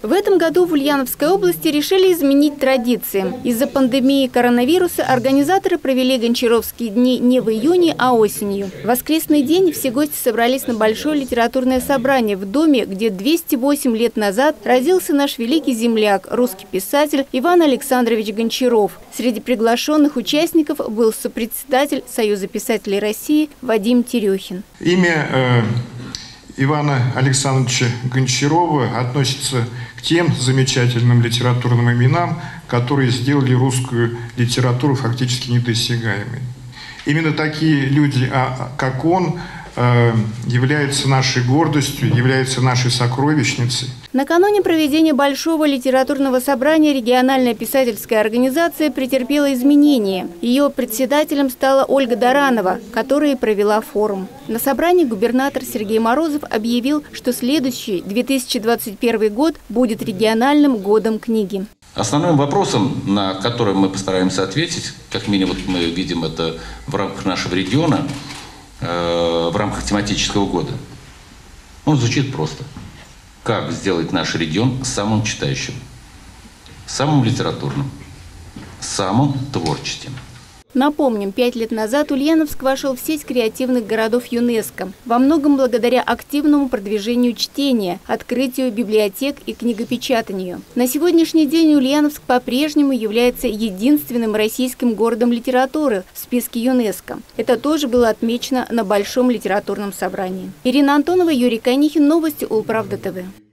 В этом году в Ульяновской области решили изменить традиции. Из-за пандемии коронавируса организаторы провели Гончаровские дни не в июне, а осенью. В воскресный день все гости собрались на большое литературное собрание в доме, где 208 лет назад родился наш великий земляк, русский писатель Иван Александрович Гончаров. Среди приглашенных участников был сопредседатель Союза писателей России Вадим Терехин. Имя Ивана Александровича Гончарова относится к тем замечательным литературным именам, которые сделали русскую литературу фактически недосягаемой. Именно такие люди, как он, являются нашей гордостью, являются нашей сокровищницей. Накануне проведения большого литературного собрания региональная писательская организация претерпела изменения. Ее председателем стала Ольга Доранова, которая провела форум. На собрании губернатор Сергей Морозов объявил, что следующий 2021 год будет региональным годом книги. Основным вопросом, на который мы постараемся ответить, как минимум мы видим это в рамках нашего региона, в рамках тематического года, он звучит просто. Как сделать наш регион самым читающим, самым литературным, самым творческим? Напомним, 5 лет назад Ульяновск вошел в сеть креативных городов ЮНЕСКО. Во многом благодаря активному продвижению чтения, открытию библиотек и книгопечатанию. На сегодняшний день Ульяновск по-прежнему является единственным российским городом литературы в списке ЮНЕСКО. Это тоже было отмечено на Большом литературном собрании. Ирина Антонова, Юрий Конихин. Новости Улправда ТВ.